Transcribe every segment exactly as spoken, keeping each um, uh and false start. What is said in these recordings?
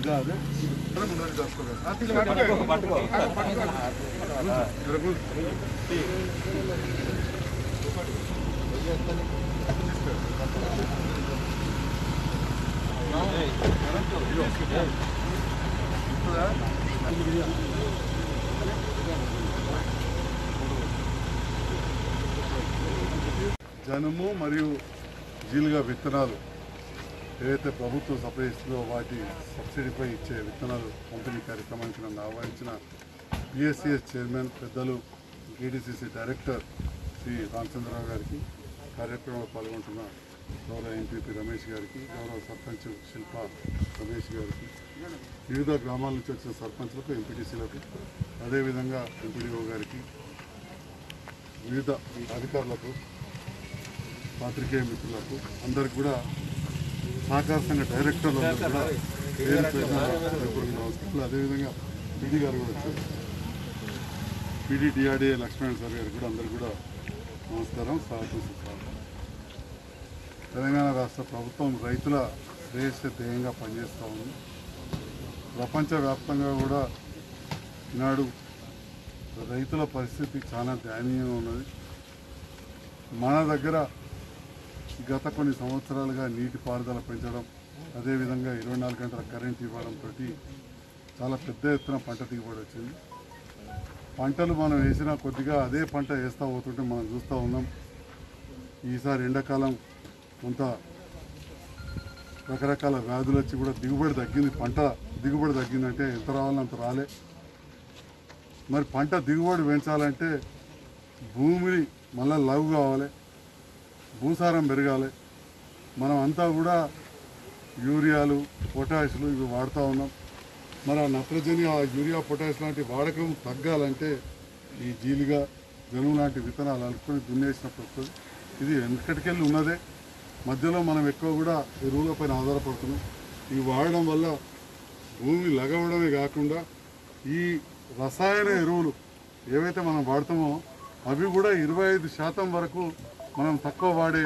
జనుము మరియు జీలుగా విత్తనాలు ఏదైతే ప్రభుత్వం సప్లై ఇస్తుందో వాటి సబ్సిడీపై ఇచ్చే విత్తనాలు పంపిణీ కార్యక్రమానికి నన్ను ఆహ్వానించిన పిఎస్సిఎస్ చైర్మన్ పెద్దలు టీడీసీసీ డైరెక్టర్ శ్రీ రామచంద్రరావు గారికి, కార్యక్రమంలో పాల్గొంటున్న గౌరవ ఎంపీపీ రమేష్ గారికి, గౌరవ సర్పంచ్ శిల్ప రమేష్ గారికి, వివిధ గ్రామాల నుంచి వచ్చిన సర్పంచ్లకు, ఎంపీటీసీలకు, అదేవిధంగా ఎంపీడీఓ గారికి, వివిధ అధికారులకు, పాత్రికేయ మిత్రులకు అందరికి కూడా సహకార సంఘ డైరెక్టర్లందరూ కూడా పేరు పేరున నమస్కారాలు. అదేవిధంగా పీడీ గారు కూడా వచ్చారు, పీడీ డిఆర్డీఏ లక్ష్మణ్ సార్ గారికి కూడా అందరికీ కూడా నమస్కారం, స్వాగతం సుస్వాగతం. తెలంగాణ రాష్ట్ర ప్రభుత్వం రైతుల శ్రేయస్సు ధ్యేయంగా పనిచేస్తూ ఉంది. ప్రపంచవ్యాప్తంగా కూడా ఈనాడు రైతుల పరిస్థితి చాలా దయనీయంగా ఉన్నది. మన దగ్గర గత కొన్ని సంవత్సరాలుగా నీటిపారుదల పెంచడం, అదేవిధంగా ఇరవై నాలుగు గంటల కరెంట్ ఇవ్వడంతో చాలా పెద్ద ఎత్తున పంట దిగుబడి వచ్చింది. పంటలు మనం వేసినా కొద్దిగా అదే పంట వేస్తూ పోతుంటే మనం చూస్తూ ఉన్నాం. ఈసారి ఎండాకాలం కొంత రకరకాల వ్యాధులు వచ్చి కూడా దిగుబడి తగ్గింది. పంట దిగుబడి తగ్గిందంటే ఎంత రావాలో అంత రాలే. మరి పంట దిగుబడి పెంచాలంటే భూమిని మళ్ళీ లవ్ కావాలి, భూసారం పెరగాలి. మనం అంతా కూడా యూరియాలు, పొటాషులు ఇవి వాడుతూ ఉన్నాం. మరి ఆ నత్రజని, ఆ యూరియా, పొటాష్ లాంటి వాడకం తగ్గాలంటే ఈ జీలుగా, జనుము లాంటి విత్తనాలు అనుకుని దున్నేసినప్పుడు వస్తుంది. ఇది వెనకటికెళ్ళి ఉన్నదే. మధ్యలో మనం ఎక్కువ కూడా ఎరువులపైన ఆధారపడుతున్నాం. ఇవి వాడడం వల్ల భూమి లగవడమే కాకుండా ఈ రసాయన ఎరువులు ఏవైతే మనం వాడతామో అవి కూడా ఇరవై ఐదు శాతం వరకు మనం తక్కువ వాడే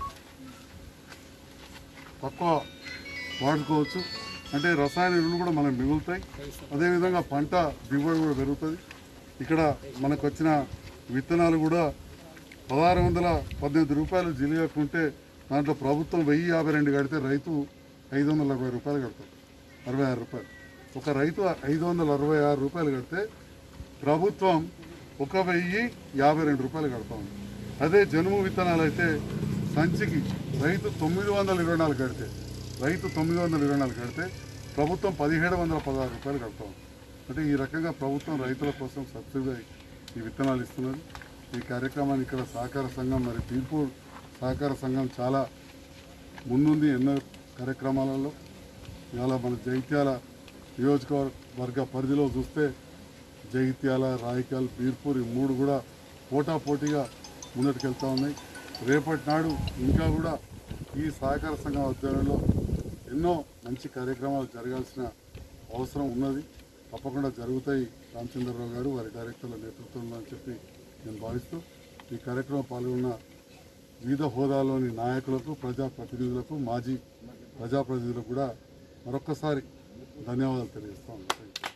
తక్కువ వాడుకోవచ్చు. అంటే రసాయన ఎరువులు కూడా మనకు మిగులుతాయి. అదేవిధంగా పంట దిగుబడి కూడా పెరుగుతుంది. ఇక్కడ మనకు వచ్చిన విత్తనాలు కూడా పదహారు వందల పద్దెనిమిది రూపాయలు జిలియకుంటే దాంట్లో ప్రభుత్వం వెయ్యి యాభై రెండు కడితే రైతు ఐదు వందల అరవై రూపాయలు కడతాడు, అరవై ఆరు రూపాయలు. ఒక రైతు ఐదు వందల అరవై ఆరు రూపాయలు కడితే ప్రభుత్వం ఒక వెయ్యి యాభై రెండు రూపాయలు కడతా ఉంది. అదే జనుము విత్తనాలు అయితే సంచికి రైతు తొమ్మిది వందల ఇరవై నాలుగు కడితే రైతు తొమ్మిది వందల ఇరవై నాలుగు కడితే ప్రభుత్వం పదిహేడు వందల పదహారు రూపాయలు కడతా ఉంది. అంటే ఈ రకంగా ప్రభుత్వం రైతుల కోసం సబ్సిడీ ఈ విత్తనాలు ఇస్తున్నది. ఈ కార్యక్రమాన్ని ఇక్కడ సహకార సంఘం మరి బీర్పూర్ సహకార సంఘం చాలా ముందుంది ఎన్నో కార్యక్రమాలలో. ఇవాళ మన జగిత్యాల నియోజకవర్గ పరిధిలో చూస్తే జగిత్యాల, రాయకల్, బీర్పూర్ ఈ మూడు కూడా పోటా పోటీగా ముందటికెళ్తూ ఉన్నాయి. రేపటి నాడు ఇంకా కూడా ఈ సహకార సంఘం ఆధ్వర్యంలో ఎన్నో మంచి కార్యక్రమాలు జరగాల్సిన అవసరం ఉన్నది. తప్పకుండా జరుగుతాయి. రామచంద్రరావు గారు వారి డైరెక్టర్ల నేతృత్వంలో అని చెప్పి నేను భావిస్తూ ఈ కార్యక్రమం పాల్గొన్న వివిధ హోదాలోని నాయకులకు, ప్రజాప్రతినిధులకు, మాజీ ప్రజాప్రతినిధులకు కూడా మరొక్కసారి ధన్యవాదాలు తెలియజేస్తాను.